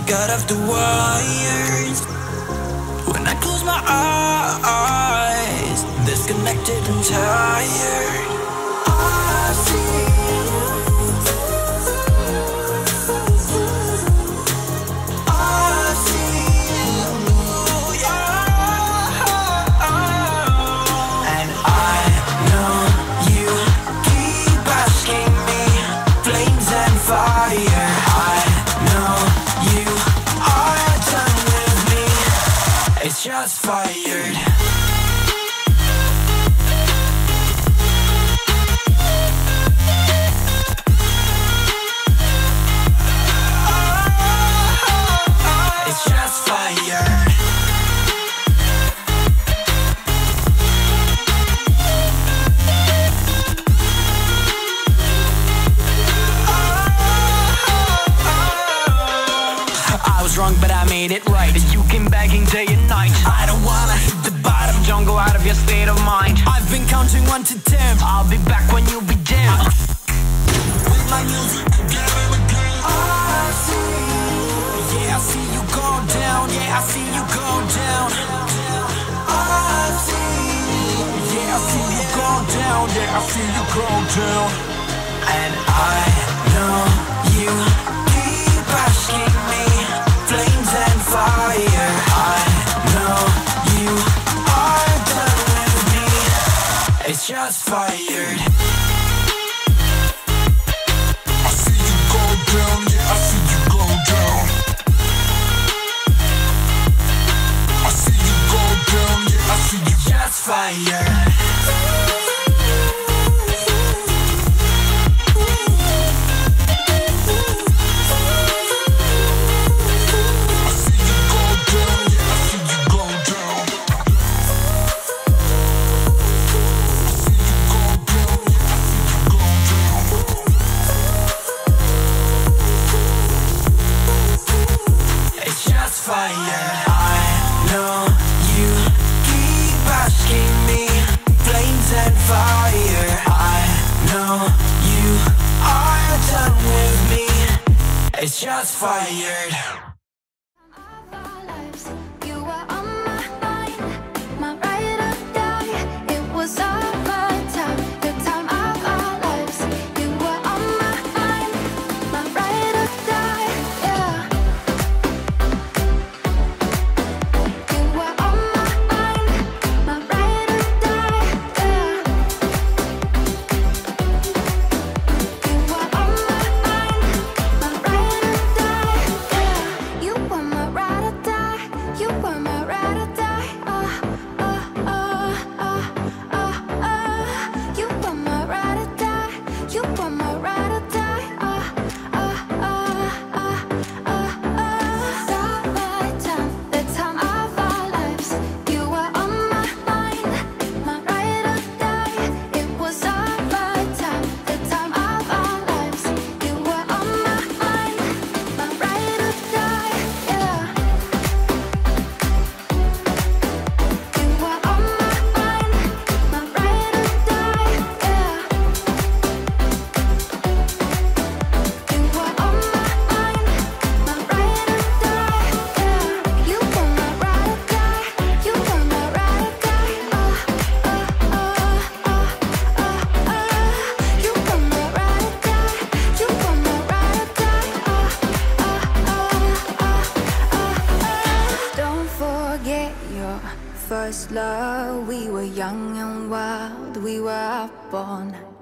got off the wires. When I close my eyes, disconnected and tired. I see you. I see you, yeah. And I know you keep asking me, flames and fire. I know you are done with me. It's just fired. Wrong, but I made it right. You came begging day and night. I don't wanna hit the bottom, don't go out of your state of mind. I've been counting 1 to 10. I'll be back when you be dim. With my music again and again. I see you. Yeah, I see you go down. Yeah, I see you go down. I see you. Yeah, I see you go down. Yeah, I see you go down. And I know you keep asking me, flames and fire. I know you are done with me. It's just fired. I see you go down, yeah, I see you go down. I see you go down, yeah, I see you just fired. Fire. I know you keep asking me, flames and fire. I know you are done with me. It's just fired. You were on my mind, my ride or die. It was all my time, the time of our lives. You were on my mind, my ride or die. Yeah. First love, we were young and wild, we were up all night.